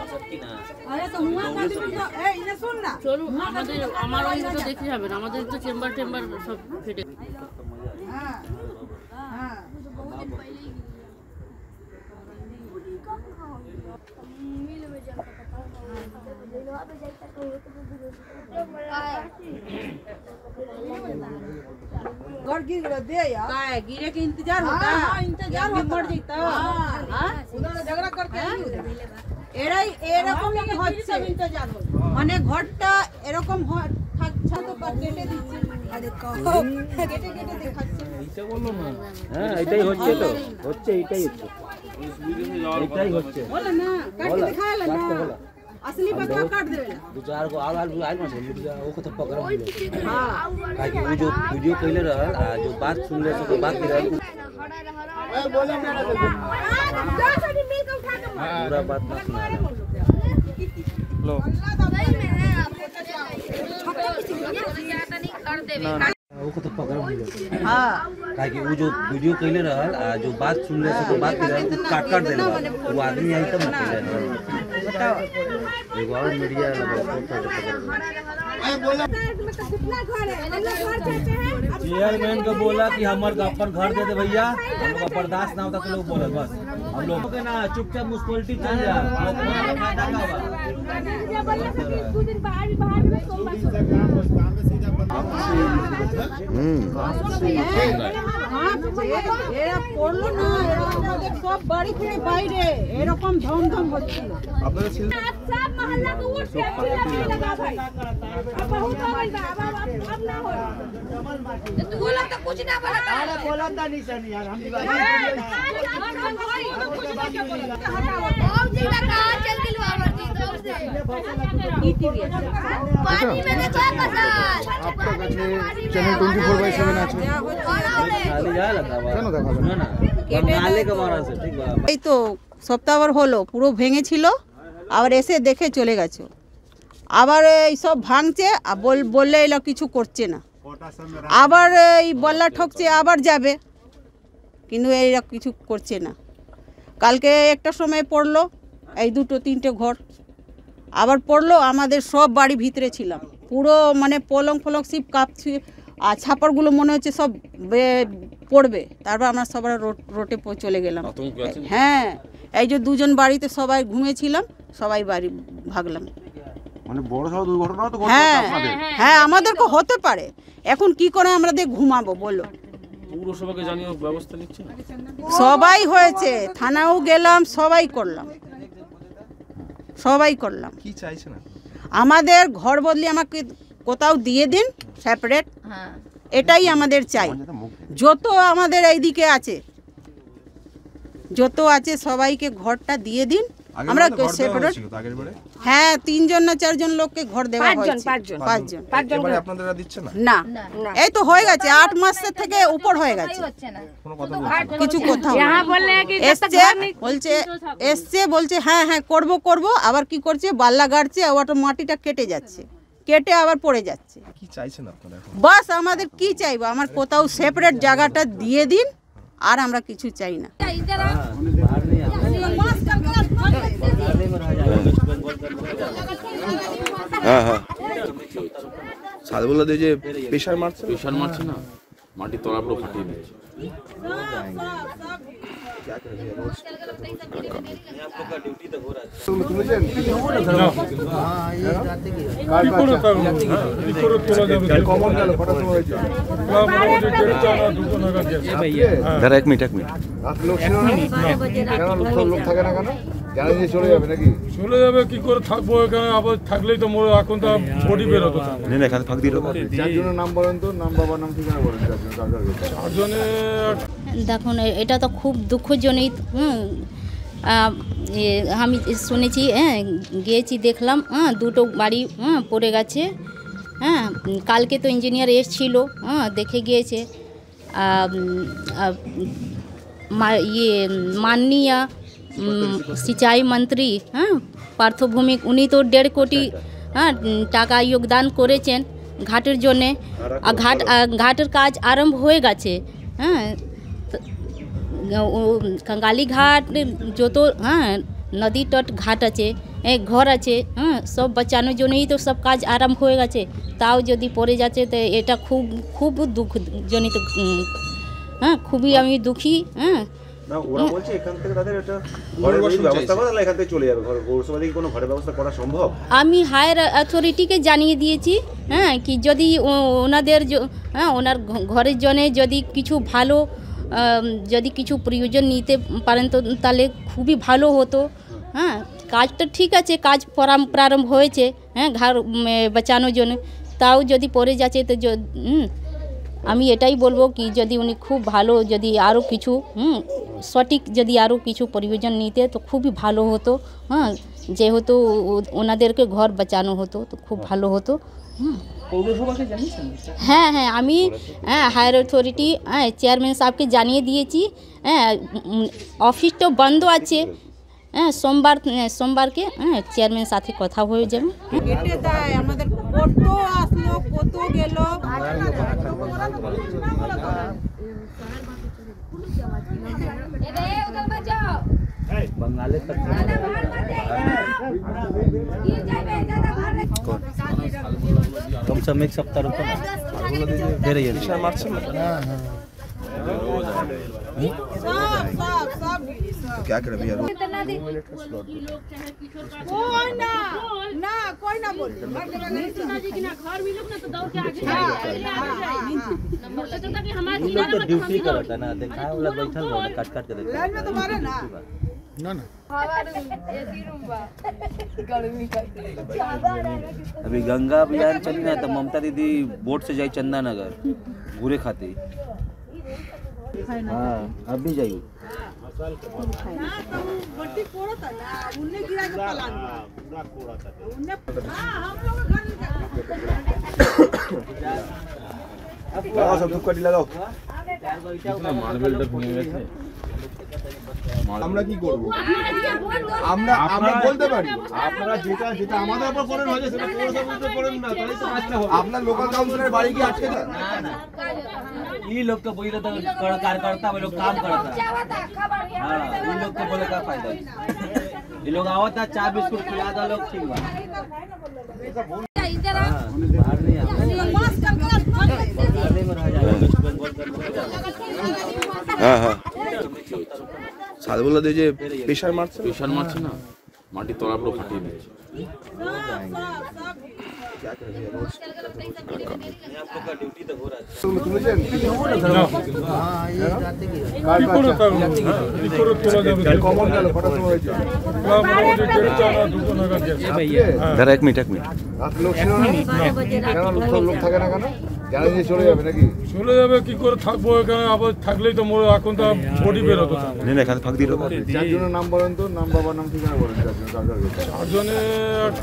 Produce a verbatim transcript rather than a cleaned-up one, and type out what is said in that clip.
আরে তো হুয়া কাটি এই ইনে শুন না চলো আমাদের আমার ওই তো দেখতে যাবেন আমাদের তো চেম্বার টেম্বার সব ফেটে হ্যাঁ হ্যাঁ घर गिर दे यार का है गिरे के इंतजार होता है हां इंतजार होता पड़ जाता हां उधर झगड़ा करके এরাই এরকম হচ্ছে ইন্তজার হল মানে ঘরটা এরকম থাকছে তো কেটে দিচ্ছে আরে কও কেটে কেটে দেখাচ্ছে এইটা বলো না হ্যাঁ এটাই হচ্ছে তো হচ্ছে এটাই হচ্ছে এটাই হচ্ছে বলো না কাট দেখাইলা না असली बता काट देवेला दो चार को आल आल आल मत मीडिया वो को तो पकड़ लियो हां ताकि वो जो वीडियो पहले रहल जो बात सुन ले तो बात की रहल ए बोले मेरा जा सनी मिल के उठा के पूरा बात ना सुना लो सही में है छोटा किसी को ज्यादा नहीं कर देवे वो को तो पकड़ लियो हां ताकि वो जो वीडियो पहले रहल जो बात सुन ले तो बात की रहल काट काट देला वो आदमी आई तब मत बताओ एक और मीडिया लगा कितना घर है मतलब घर चाहते हैं चेयरमैन को बोला कि हमारे अपन घर दे दे भैया हम लोग बर्दाश्त ना होता तो लोग बोले बस हम लोग के ना चुपचाप म्युनिसिपैलिटी चल जा दो दिन बाहर बाहर में सोमवार এরা পড়লো না এরা আমাদের সব বাড়ি থেকে বাইরে এরকম ধমধম হচ্ছিল আপনারা ছিল সব মহল্লা को वो टैक्सी लगा भाई अब बहुत हो गई अब अब ना हो तू बोला तो कुछ ना बोला अरे बोला था नहीं सर यार हम दिवाली और जिला कहां चल गेलो आवर्ती तो से ईटीवी पानी में देखो कसर आपका কাছে চ্যানেল चौबीस बाय सात আছে খালি যা লাগাবা কেন দেখাবো না না নালে কে মারা আছে ঠিক বাবা এই তো সপ্তাহবার হলো পুরো ভেঙে ছিল আবার এসে দেখে চলে গেছে আবার এই সব ভাঙছে আর বললে এলো কিছু করছে না আবার এই বল্লা ঠকছে আবার যাবে কিন্তু এরা কিছু করছে না কালকে একটা সময় পড়লো এই দুটো তিনটে ঘর আবার পড়লো আমাদের সব বাড়ি ভিতরে ছিলাম পুরো মানে পলং ফলং সিপ কাঁপছে আর ছাপারগুলো মনে হচ্ছে সব পড়বে তারপর আমরা সবাই রোটে চলে গেলাম হ্যাঁ এই যে দুজন বাড়িতে সবাই ঘুমিয়েছিলাম সবাই বাড়ি ভাগলাম মানে বড় সড় দুর্ঘটনা তো ঘটছে আপনাদের হ্যাঁ আমাদেরকে হতে পারে এখন কি করে আমরা দেখ ঘুমাবো বলো পৌরসভাকে জানিয়ে ব্যবস্থা নিচ্ছে সবাই হয়েছে থানাও গেলাম সবাই করলাম সবাই করলাম কি চাইছেন আমাদের ঘর বদলি আমাকে কোথাও দিয়ে দিন সেপারেট হ্যাঁ এটাই আমাদের চাই যত আমাদের এইদিকে আছে যত আছে সবাইকে ঘরটা দিয়ে দিন আমরা সেপারেট হ্যাঁ তিনজন না চারজন লোককে ঘর দেওয়া হয়েছে পাঁচজন পাঁচজন পাঁচজন এবারে আপনারা দিচ্ছেন না না এই তো হয়ে গেছে আট মাস থেকে উপর হয়ে গেছে কোনো কথা কিছু কথা यहां বললে কি এসছে বলছে এসছে বলছে হ্যাঁ হ্যাঁ করব করব আবার কি করছে বাল্লা গাড়ছে আর ওটা মাটিটা কেটে যাচ্ছে কেটে আবার পড়ে যাচ্ছে কি চাইছেন আপনারা এখন বাস আমাদের কি চাইবো আমার কোথাও সেপারেট জায়গাটা দিয়ে দিন আর আমরা কিছু চাই না হ্যাঁ হ্যাঁ সাদবুল্লাহ দে যে প্রেসার মারছে প্রেসার মারছে না মাটি তলা পুরো ফাটিয়ে দিচ্ছে এক মিনিট এক মিনিট লোক থাকে না কেন জানিয়ে চলে যাবে নাকি চলে যাবে কি করে থাকবো এখানে আবার থাকলেই তো মোর এখন তো বডি বের হতো না না এখানে ফাঁক দিল চারজনের নাম বলেন তো নাম বাবার নাম ঠিকানা বলেন চারজনে দেখুন এটা তো খুব দুঃখজনক হুম আমি শুনেছি হ্যাঁ গিয়েছি দেখলাম হ্যাঁ দুটো বাড়ি হ্যাঁ পড়ে গেছে হ্যাঁ কালকে তো ইঞ্জিনিয়ার এসেছিল হ্যাঁ দেখে গিয়েছে ये माननीय सिंचाई मंत्री हाँ पार्थ भौमिक उन्नी तो डेढ़ कोटी हाँ टाका योगदान करेছেন घाटेर জন্যে घाट घाटेर काज आरम्भ হয়ে গেছে हाँ कंगाली घाट जो तो हाँ नदी तट घाट आछे এ, ঘর আছে, হ্যাঁ সব বাঁচানোর জন্যই তো সব কাজ আরম্ভ হয়ে গেছে, তাও যদি পড়ে যাচ্ছে তো এটা খুব খুব দুঃখজনিত। উম, হ্যাঁ খুবই আমি দুঃখী। হ্যাঁ না ওরা বলছে এখান থেকে তাদের একটা ঘরের ব্যবস্থা করা, তাহলে এখান থেকে চলে যাবে। ঘর পৌরসভা থেকে কোনো ঘরের ব্যবস্থা করা সম্ভব? আমি হায়ার অথরিটিকে জানিয়ে দিয়েছি, হ্যাঁ কি যদি ও- ওনাদের জ- হ্যাঁ ওনার ঘ- ঘরের জন্য যদি কিছু ভালো আম, যদি কিছু প্রয়োজন নিতে পারেন তো তাহলে খুবই ভালো হতো। হ্যাঁ কাজটা ঠিক আছে, কাজ প্রারম্ভ প্রারম্ভ হয়েছে, হ্যাঁ ঘর উম, এ, বাঁচানোর জন্য, তাও যদি পড়ে যাচ্ছে তো য- হুম, আমি এটাই বলবো কি যদি উনি খুব ভালো যদি আরও কিছু হুম সঠিক যদি আরও কিছু প্রয়োজন নিতে তো খুবই ভালো হতো। হ্যাঁ যেহেতু ও- ওনাদেরকে ঘর বাঁচানো হতো তো খুব ভালো হতো। হুম পৌরসভাকে জানিয়েছেন? হ্যাঁ হ্যাঁ আমি হ্যাঁ হায়ার অথরিটি হ্যাঁ চেয়ারম্যান সাহেবকে জানিয়ে দিয়েছি। হ্যাঁ উম, অফিস তো বন্ধ আছে, হ্যাঁ সোমবার সোমবারকে হ্যাঁ চেয়ারম্যান সাথে কথা হয়ে যাবে। কেটে দেয় আমাদের, কত আসলো কত গেল। बंगाली तक कम से कम एक सप्ताह रुको ना, दे रही है পেশায় মারছে না সব সব সব क्या करे भैया रोज कोई ना ना कोई ना बोल ये लोग तो ड्यूटी करता है ना, देखा है वाला बैठल बा काट काट के देखा लाइन में तो मारे ना। না না अभी गंगा अभियान चली ना तो ममता दीदी बोट से जाई चंदा नगर घूरे खाते। हाँ अब भी जाइए। भर्ती कोड़ा था ना, उन्हें गिरा के पलान उन्हें हम लोग घर लगाओ सब धूपकाठी लगाओ। মার্বেলটা ভেঙে গেছে। আমরা কি করব? আমরা আমরা বলতে পারি আপনারা যেটা যেটা আমাদের উপর করেন হয়েছে সেটা পৌরসভার উপর করেন না, তাহলে তো কাজটা হবে। আপনার লোকাল কাউন্সিলরের বাড়ি কি আটকে দেন? ना ना ये लोग तो बोले तो कर- कार्यकर्ता वो लोग काम करता। हाँ ये लोग तो बोले का फायदा, ये लोग आवता चाय बिस्कुट खिला दो लोग ठीक बा। हाँ, बाहर नहीं आता। बाहर नहीं में रह जाएगा। হ্যাঁ হ্যাঁ সাদবুল্লাহ দিয়ে যে পেশায় মারছে প্রেশার মারছে না, মাটির তলা পুরো ফাটিয়ে দিচ্ছে। তুলেছেন? কি করে তা কি করে তোলা যাবে? কমন গেল কটার সময় হয়েছে? না, মোটামুটি দেড়টা না দুটো নাগাদ গেছে। দাদা এক মিনিট এক মিনিট রাত লোক ছিল না? কেন লোক সব লোক থাকে না কেন? জানা দিয়ে চলে যাবে নাকি? চলে যাবে কি করে থাকবো এখানে, আবার থাকলেই তো মোর এখন তো বডি বেরোতো। নেই না এখানে ফাঁক দিল চারজনের নাম বলেন তো, নাম বাবার নাম ঠিকানা বলেন চারজন কার কার কাছে। চারজনে